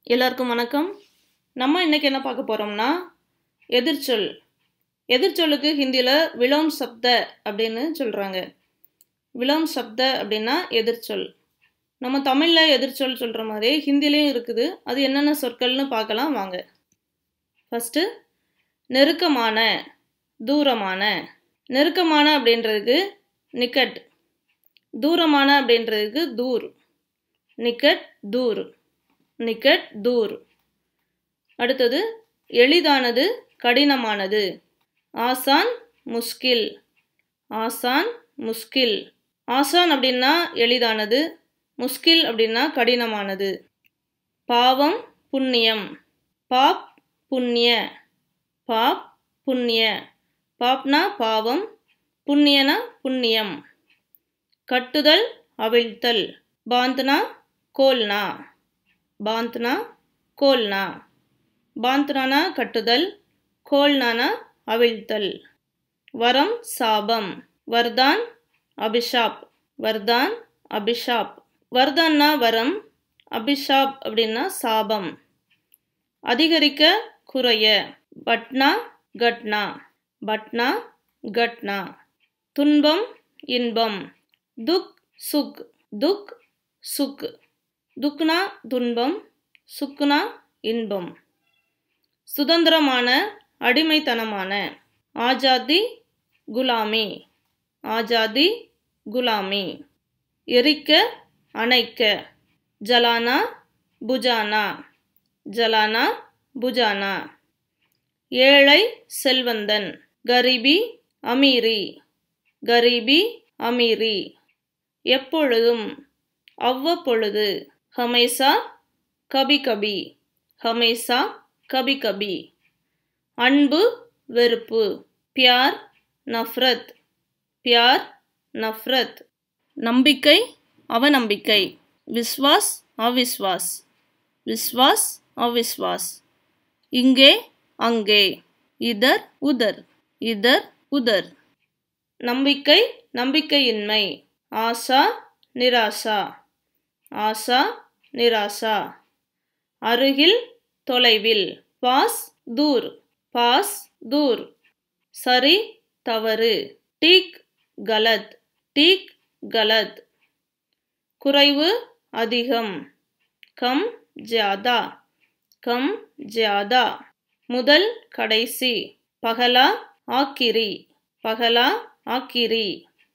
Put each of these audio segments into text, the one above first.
எல்லாருக்கும் வணக்கம். நம்ம இன்னைக்கு என்ன பார்க்க போறோம்னா எதிர்ச்சொல். எதிர்ச்சொல்லுக்கு ஹிந்தியில விலோம் சப்த அப்படின்னு சொல்றாங்க. விலோம் சப்த அப்படின்னா எதிர்ச்சொல். நம்ம தமிழ்ல எதிர்ச்சொல் சொல்ற மாதிரி ஹிந்திலையும் இருக்குது. அது என்னென்ன சொற்கள்னு பார்க்கலாம் வாங்க. ஃபர்ஸ்ட் நெருக்கமான, தூரமான. நெருக்கமான அப்படின்றதுக்கு நிக்கட், தூரமான அப்படின்றதுக்கு தூர். நிக்கட் தூர், நிக்கட் தூர். அடுத்தது எளிதானது, கடினமானது. ஆசான் முஸ்கில், ஆசான் முஸ்கில். ஆசான் அப்படின்னா எளிதானது, முஸ்கில் அப்படின்னா கடினமானது. பாவம் புண்ணியம், பாப் புண்ணிய, பாப் புண்ணிய. பாப்னா பாவம், புண்ணியனா புண்ணியம். கட்டுதல் அவிழ்த்தல். பாந்த்னா கோல்னா, பாந்த்னா கோல்னா. பாந்த்னானா கட்டுதல், கோல்னானா அவிழ்த்தல். வரம் சாபம். வர்தான் அபிஷாப், வர்தான் அபிஷாப். வர்தான்னா வரம், அபிஷாப் அப்படின்னா சாபம். அதிகரிக்க குறைய. பட்னா கட்னா, பட்னா கட்னா. துன்பம் இன்பம். துக் சுக், துக் சுக். துக்னா துன்பம், சுக்னா இன்பம். சுதந்திரமான, அடிமைத்தனமான. ஆஜாதி குலாமி, ஆஜாதி குலாமி. எரிக்க அணைக்க. ஜலானா புஜானா, ஜலானா புஜானா. ஏழை செல்வந்தன். கரீபி அமீரி, கரீபி அமீரி. எப்பொழுதும், அவ்வப்பொழுது. ஹமேசா கபி கபி, ஹமேசா கபி கபி. அன்பு வெறுப்பு. பியார் நஃப்ரத், பியார் நஃப்ரத். நம்பிக்கை அவநம்பிக்கை. விஸ்வாஸ் அவிஸ்வாஸ், விஸ்வாஸ் அவிஸ்வாஸ். இங்கே அங்கே. இதர் உதர், இதர் உதர். நம்பிக்கை நம்பிக்கையின்மை. ஆசா நிராசா, ஆசா நிராசா. அருகில் தொலைவில். பாஸ் தூர், பாஸ் தூர். சரி தவறு. டீக் கலத், டீக் கலத். குறைவு அதிகம். கம் ஜ்யாதா, கம் ஜ்யாதா. முதல் கடைசி. பகலா ஆக்கிரி, பகலா ஆக்கிரி.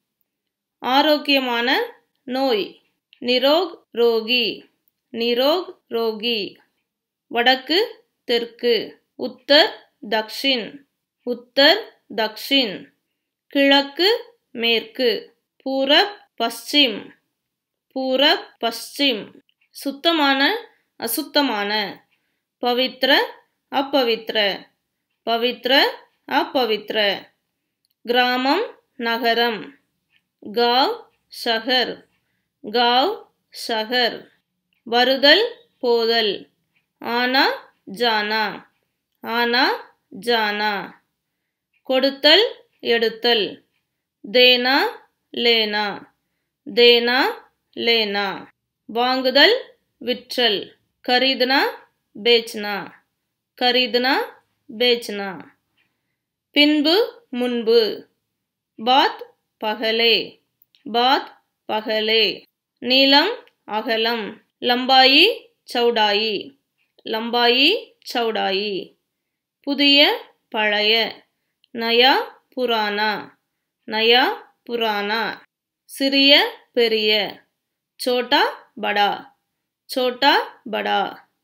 ஆரோக்கியமான நோய். நிரோக் ரோகி, நிரோக் ரோகி. வடக்கு தெற்கு. உத்தர் தக்ஷின், உத்தர் தக்ஷின். கிழக்கு மேற்கு. பூரப் பஸ்சிம், பூரப் பஸ்சிம். சுத்தமான அசுத்தமான. பவித்ர அப்பவித்ர, பவித்ர அப்பவித்ர. கிராமம் நகரம். காவ் ஷஹர், காவ் ஷஹர். வருதல் போதல். ஆனா ஜானா, ஆனா ஜானா. கொடுத்தல் எடுத்தல். தேனா லேனா, தேனா லேனா. வாங்குதல் விற்றல். கரீதுனா பேச்னா, கரீதுனா பேச்னா. பின்பு முன்பு. பாத் பகலே, பாத் பகலே. நீளம் அகலம். லம்பாயி சௌடாயி, லம்பாயி சௌடாயி. புதிய பழைய. நயா புரானா, நயா புரானா. சிறிய பெரிய. சோட்டா படா, சோட்டா படா.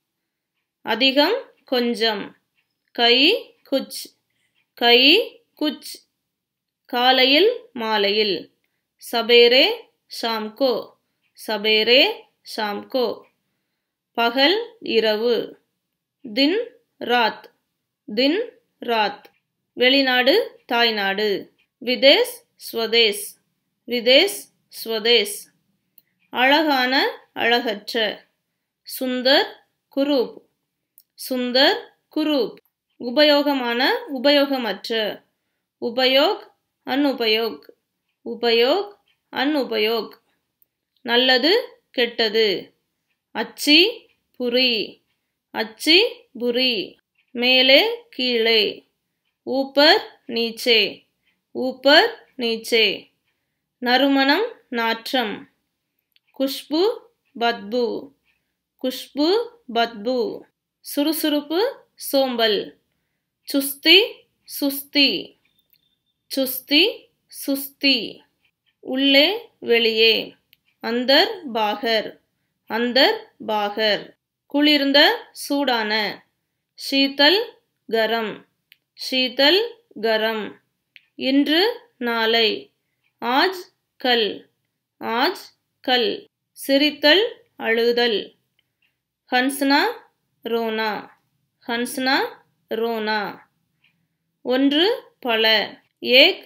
அதிகம் கொஞ்சம். கை குச், கை குச். காலையில் மாலையில். சபேரே ஷாம்கோ, சபேரே ஷாம்கோ. பகல் இரவு. தின் ராத், தின் ராத். வெளிநாடு தாய்நாடு. விதேஸ் ஸ்வதேஸ், விதேஸ் ஸ்வதேஸ். அழகான அழகற்ற. சுந்தர் குரூப், சுந்தர் குரூப். உபயோகமான உபயோகமற்ற. உபயோக் அனுபயோக், உபயோக் அனுபயோக். நல்லது கெட்டது. அச்சி புரி, अच्छी बुरी மேலே கீழே ऊपर नीचे ऊपर नीचे நறுமணம் நாற்றம் खुशबू बदबू खुशबू बदबू சுறுசுறுப்பு சோம்பல் சுஸ்தி சுஸ்தி சுஸ்தி சுஸ்தி உள்ளே வெளியே अंदर बाहर अंदर बाहर குளிர்ந்த சூடான शीतल गरम शीतल गरम இன்று நாளை आज कल आज कल சிரித்தல் அழுதல் हंसना रोना हंसना रोना ஒன்று பல एक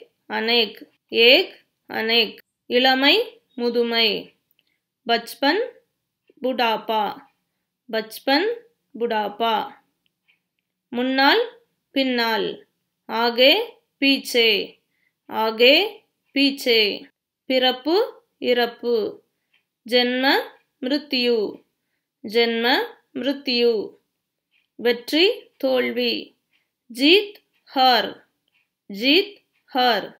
अनेक இளமை முதுமை बचपन बुढ़ापा बचपन बुढ़ापा முன்னால் பின்னால் आगे पीछे பிறப்பு இறப்பு जन्म मृत्यु வெற்றி தோல்வி जीत हार